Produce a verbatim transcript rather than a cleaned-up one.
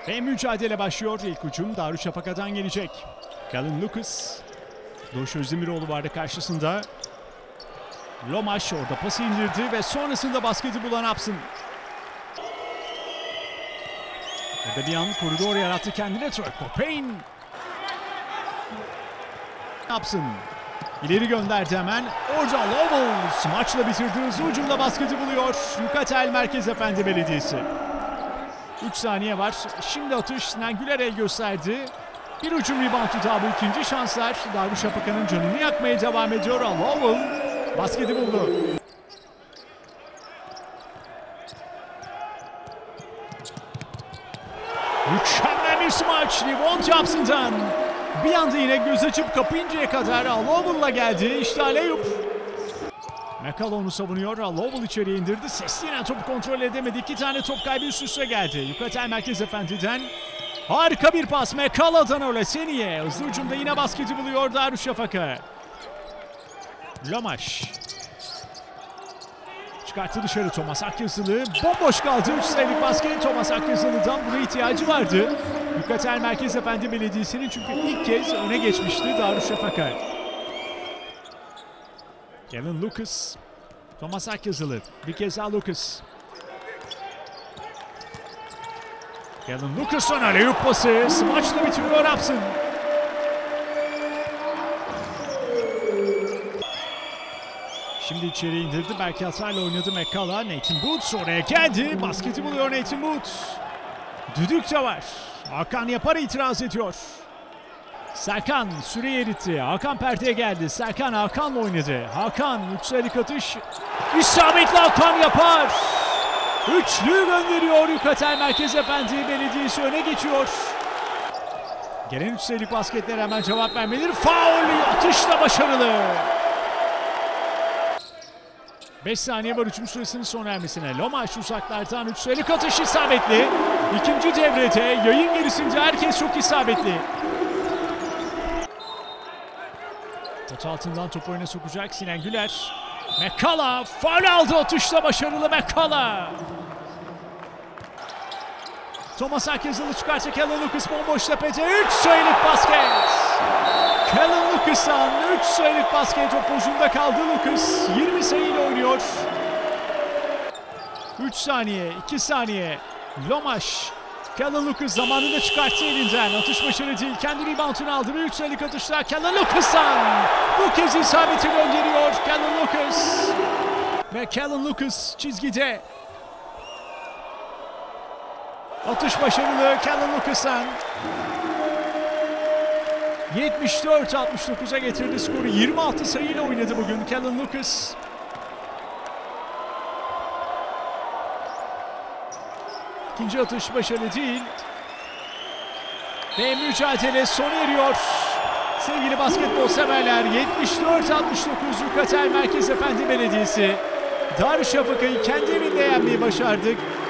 Ve mücadele başlıyor. İlk hücum Darüşşafaka'dan gelecek. Callum Lucas. Doğuş Özdemiroğlu vardı karşısında. Lomaş orada pası indirdi ve sonrasında basketi bulan Upson. Orada bir an koridor yarattı kendine. Troy Caupain. Upson ileri gönderdi hemen. Orada Lowell maçla bitirdiği hızlı hücumla basketi buluyor. Yukatel Merkez Efendi Belediyesi. üç saniye var. Şimdi atış Sinan Güler el gösterdi. Bir hücum reboundu daha bu ikinci şanslar. Darüşşafaka'nın canını yakmaya devam ediyor. Lowell basketi buldu. Mükemmel bir smaç. Rebound Upson'dan. Bir anda yine göz açıp kapayıncaya kadar Lowell'la geldi. İşte Aleyup. McCallum savunuyor. Lowell içeriye indirdi. Sesli'yle topu kontrol edemedi. İki tane top kaybı üst üste geldi. Yukatel Merkez Efendi'den harika bir pas. McCallum'dan öyle Seniye. Hızlı hücumda yine basketi buluyor Darüşşafaka. Lomaş. Çıkarttı dışarı Thomas Akyazılı. Bomboş kaldı. üç sayılık basket. Thomas Akyazılı'dan buna ihtiyacı vardı. Yukatel Merkez Efendi Belediyesi'nin çünkü ilk kez öne geçmişti Darüşşafaka. Callum Lucas. Thomas Akyazılı. Bir kez daha Lucas. Callum Lucas'ın aleyup pası. Smaçla bitiriyor Upson. Şimdi içeri indirdi. Belki hatayla oynadı McCallum. Nathan Booth oraya geldi. Basketi buluyor Nathan Booth. Düdük de var. Hakan Yapar itiraz ediyor. Serkan süreyi eritti. Hakan perdeye geldi. Serkan Hakan'la oynadı. Hakan üç sayılık atış. İsabetli Hakan Yapar. Üçlü gönderiyor. Yukatel Merkez Efendi Belediyesi öne geçiyor. Gelen üç sayılık basketlere hemen cevap vermeleri. Faul atışla başarılı. beş saniye var hücum süresinin sona ermesine. Lomaş uzaklardan üç sayılık atış isabetli. İkinci devrede yayın gerisinde herkes çok isabetli. Pot altından topu oyuna sokacak Sinan Güler. McCallum faul aldı, atışla başarılı McCallum. Thomas Akyazılı çıkarsa Callum Lucas bomboş tepede. üç sayılık basket. Callum Lucas'tan üç sayılık basket, top uzunda kaldı Lucas. yirmi sayıyla oynuyor. üç saniye, iki saniye. Lomaş. Callum Lucas zamanında çıkarttı elinden. Atış başarı değil. Kendi reboundunu aldı. Bir üç sayılık atışlar Callum Lucas'tan. Bu kez isabeti gönderiyor Callum Lucas. Ve Callum Lucas çizgide. Atış başarılı Callum Lucas'tan. yetmiş dört altmış dokuza getirdi skoru. yirmi altı sayıyla oynadı bugün Callum Lucas. İkinci atış başarılı değil. Ve mücadele sona eriyor. Sevgili basketbol severler, yetmiş dört altmış dokuz Yukatel Merkez Efendi Belediyesi Darüşşafaka'yı kendi evinde yenmeyi başardık.